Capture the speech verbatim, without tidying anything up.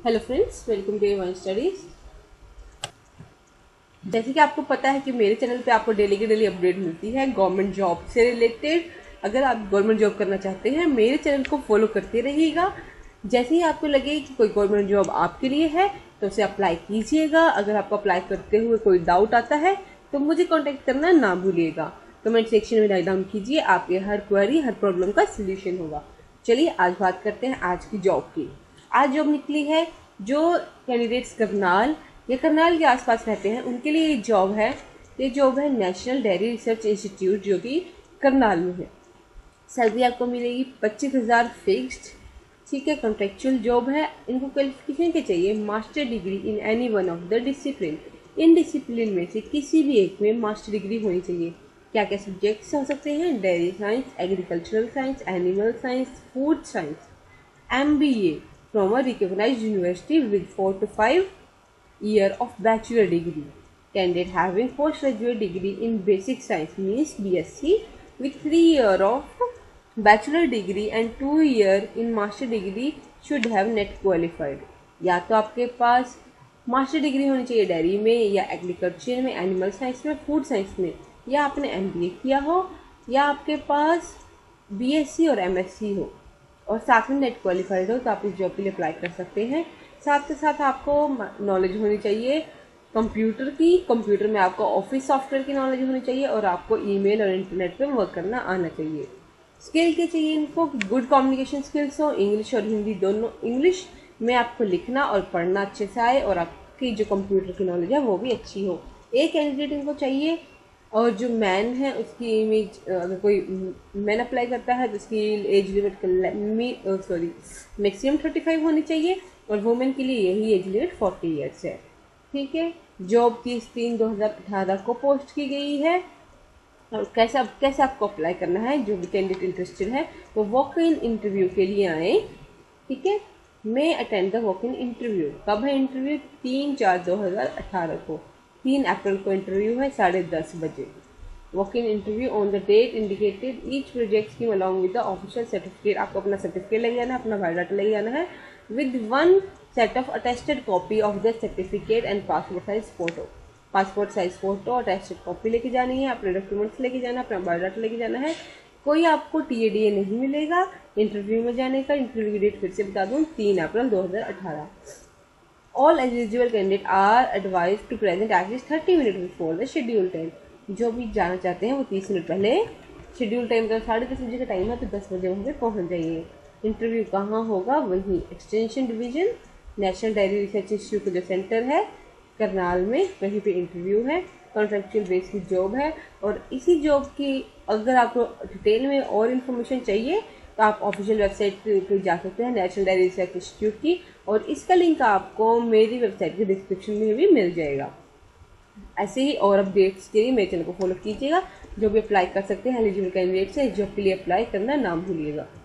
Hello friends, welcome to one studies. जैसे कि आपको पता है कि मेरे चैनल पे आपको डेली की डेली अपडेट मिलती है गवर्नमेंट जॉब से रिलेटेड। अगर आप गवर्नमेंट जॉब करना चाहते हैं मेरे चैनल को फॉलो करते रहिएगा। जैसे ही आपको लगे कि कोई गवर्नमेंट जॉब आपके लिए है तो उसे अप्लाई कीजिएगा। अगर आपको अप्लाई करते हुए कोई डाउट आता है तो मुझे कॉन्टेक्ट करना ना भूलिएगा। कमेंट सेक्शन में राइट डाउन कीजिए, आपके हर क्वेरी हर प्रॉब्लम का सोल्यूशन होगा। चलिए आज बात करते हैं आज की जॉब की। आज जॉब निकली है जो कैंडिडेट्स करनाल या करनाल के आसपास रहते हैं उनके लिए ये जॉब है। ये जॉब है नेशनल डेयरी रिसर्च इंस्टीट्यूट जो कि करनाल में है। सैलरी आपको मिलेगी पच्चीस हज़ार फिक्स्ड। ठीक है, कॉन्ट्रेक्चुअल जॉब है। इनको क्वालिफिकेशन के चाहिए master degree in any one of the discipline. इन डिसिप्लिन में से किसी भी एक में मास्टर डिग्री होनी चाहिए। क्या क्या सब्जेक्ट्स हो सकते हैं? Dairy science, agricultural science, animal science, food science, M B A from a recognized university with four to five year of bachelor degree. Candidate having postgraduate degree in basic science means B S c with three year of bachelor degree and two year in master degree should have net qualified. या तो आपके पास master degree होनी चाहिए dairy में या agriculture में, animal science में, food science में, या आपने एम बी ए किया हो, या आपके पास बी एस सी और एम एस सी हो और साथ में नेट क्वालिफाइड हो तो आप इस जॉब के लिए अप्लाई कर सकते हैं। साथ के साथ आपको नॉलेज होनी चाहिए कंप्यूटर की। कंप्यूटर में आपको ऑफिस सॉफ्टवेयर की नॉलेज होनी चाहिए और आपको ईमेल और इंटरनेट पे वर्क करना आना चाहिए। स्किल के चाहिए इनको गुड कम्युनिकेशन स्किल्स हो, इंग्लिश और हिंदी दोनों। इंग्लिश में आपको लिखना और पढ़ना अच्छे से आए और आपकी जो कंप्यूटर की नॉलेज है वो भी अच्छी हो। एक कैंडिडेट इनको चाहिए और जो मैन है उसकी इमेज, अगर कोई मैन अप्लाई करता है तो उसकी age limit sorry maximum thirty five होनी चाहिए और वुमेन के लिए यही एज लिमिट फोर्टी ईयर्स है। ठीक है, जॉब तीस तीन दो हज़ार अठारह को पोस्ट की गई है। और कैसे कैसे आपको अप्लाई करना है? जो भी कैंडिडेट इंटरेस्टेड है वो वॉक इन इंटरव्यू के लिए आए। ठीक है, may attend the walk in interview. कब है इंटरव्यू? तीन चार दो हज़ार अठारह को। तीन अप्रैल को इंटरव्यू है साढ़े दस बजे। Walk in interview on the date indicated. Each project scheme along with the official certificate. आपको अपना सर्टिफिकेट लेके जाना है, अपना बायोडाटा लेके जाना है with one set of attested copy of the certificate and passport size photo. Passport size photo, attested copy लेके जानी है, अपने डॉक्यूमेंट्स लेके जाना है, अपना बायोडाटा लेके जाना है। कोई आपको टी ए डी ए नहीं मिलेगा इंटरव्यू में जाने का। इंटरव्यू की डेट फिर से बता दूँ, तीन अप्रैल दो हज़ार अठारह। All eligible candidates are advised to present at least thirty minutes before the scheduled time. जो भी जाना चाहते हैं वो तीस मिनट पहले, शेड्यूल टाइम का साढ़े दस बजे का टाइम है तो दस बजे वहाँ पे पहुँच जाइए। इंटरव्यू कहाँ होगा? वहीं extension division national dairy research institute का जो सेंटर है करनाल में, वहीं पे इंटरव्यू है। कॉन्ट्रेक्चुअल बेस की जॉब है और इसी जॉब की अगर आपको डिटेल में और इन्फॉर्मेशन चाहिए तो आप ऑफिशियल वेबसाइट पे जा सकते हैं नेशनल डेयरी रिसर्च इंस्टीट्यूट की, और इसका लिंक आपको मेरी वेबसाइट के डिस्क्रिप्शन में भी मिल जाएगा। ऐसे ही और अपडेट्स के लिए मेरे चैनल को फॉलो कीजिएगा। जो भी अप्लाई कर सकते हैं एलिजिबल कैंडिडेट्स हैं, जॉब के लिए अप्लाई करना ना भूलिएगा।